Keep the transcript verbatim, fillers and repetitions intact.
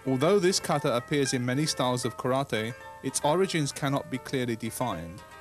Although this kata appears in many styles of karate, its origins cannot be clearly defined.